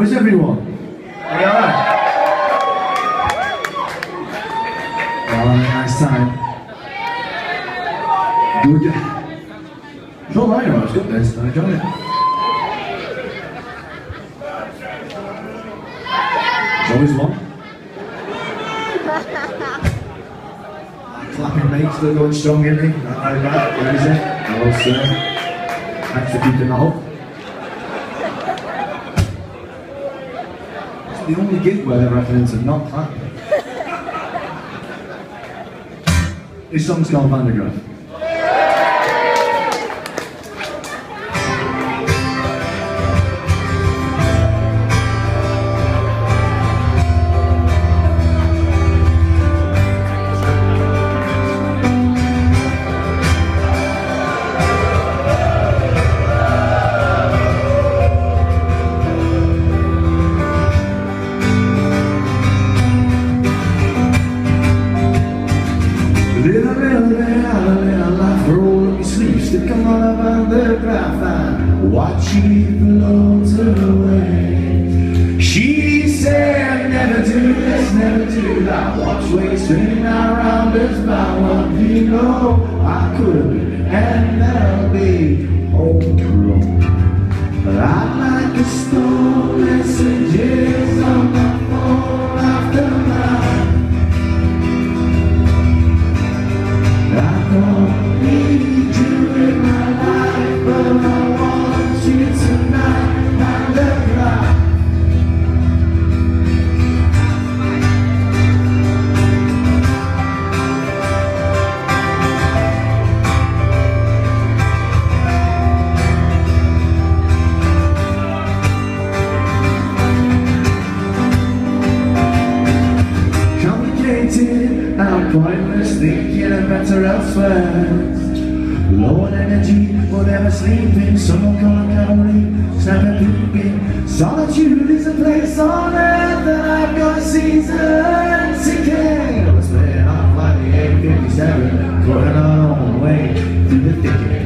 is everyone? Are you alright? Well, nice time. Good. It's alright, it's good this. I enjoyed it. There's always one. Clapping mates that are going strong in me. Not very bad. Where is it? Hello, sir. Thanks for keeping that up. It's the only gig where they're happening to not clap. This song's called Van der Graaf. Stick 'em on a Van der Graaf and watch it float away. She said, never do this, never do that. Watch waves spinning around us by one thing. Oh, I could have been and I'll be homegrown. But I'd like a storm, messages on my phone after night. I don't need you in my life, but I want you tonight, Van der Graaf. Complicated and pointless, thinking of better elsewhere. Low on energy, whatever sleeping. Someone can't cavalry, snap peeping. Solitude is a place on earth that I've got season ticking. I was playing off like the 857, going our own way through the thicket.